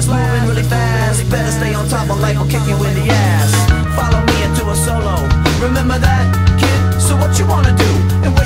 that's moving really fast. Better stay on top or life will kick you in the ass. Follow me into a solo. Remember that, kid? So what you wanna do? And